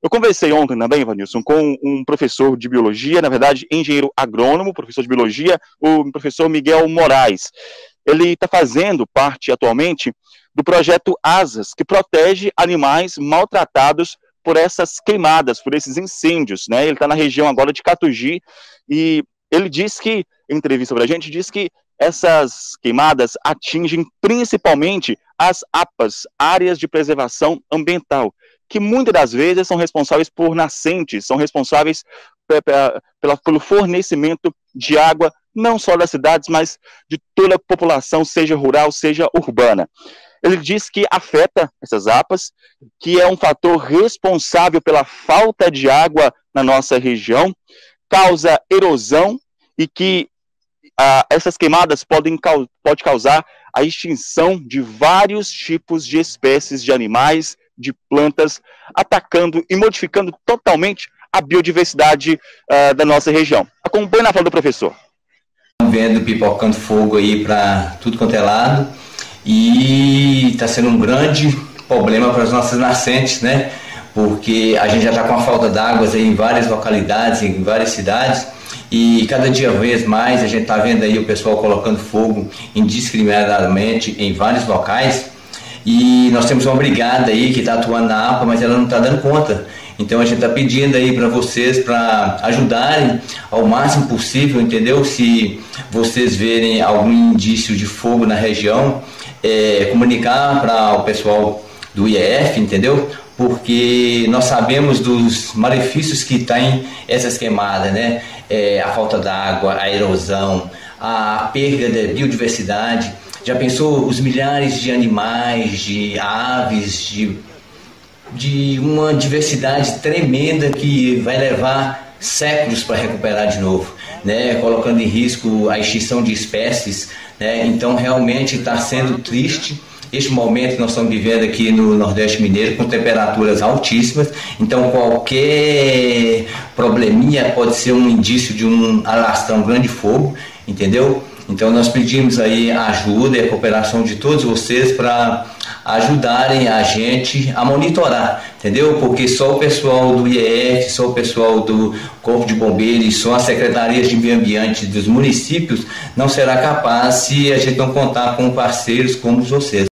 Eu conversei ontem também, Ivanilson, com um professor de biologia, na verdade, engenheiro agrônomo, professor de biologia, o professor Miguel Moraes. Ele está fazendo parte atualmente do projeto ASAS, que protege animais maltratados por essas queimadas, por esses incêndios, né? Ele está na região agora de Catugi e ele disse que, em entrevista para a gente, disse que essas queimadas atingem principalmente as APAs, áreas de preservação ambiental, que muitas das vezes são responsáveis por nascentes, são responsáveis pelo fornecimento de água, não só das cidades, mas de toda a população, seja rural, seja urbana. Ele diz que afeta essas APAs, que é um fator responsável pela falta de água na nossa região, causa erosão e que essas queimadas pode causar a extinção de vários tipos de espécies de animais, de plantas, atacando e modificando totalmente a biodiversidade da nossa região. Acompanhe na fala do professor. Vendo pipocando fogo aí para tudo quanto é lado e está sendo um grande problema para as nossas nascentes, né? Porque a gente já está com a falta d'água em várias localidades, em várias cidades, e cada dia vez mais a gente está vendo aí o pessoal colocando fogo indiscriminadamente em vários locais. E nós temos uma brigada aí que está atuando na APA, mas ela não está dando conta. Então a gente está pedindo aí para vocês para ajudarem ao máximo possível, entendeu? Se vocês verem algum indício de fogo na região, comunicar para o pessoal do IEF, entendeu? Porque nós sabemos dos malefícios que tem essas queimadas, né? A falta d'água, a erosão, a perda da biodiversidade. Já pensou os milhares de animais, de aves, de uma diversidade tremenda que vai levar séculos para recuperar de novo, né? Colocando em risco a extinção de espécies, né? Então realmente está sendo triste este momento que nós estamos vivendo aqui no Nordeste Mineiro, com temperaturas altíssimas. Então qualquer probleminha pode ser um indício de um alastrar um grande fogo, entendeu? Então nós pedimos aí a ajuda e a cooperação de todos vocês para ajudarem a gente a monitorar, entendeu? Porque só o pessoal do IEF, só o pessoal do Corpo de Bombeiros e só as secretarias de meio ambiente dos municípios não será capaz se a gente não contar com parceiros como vocês.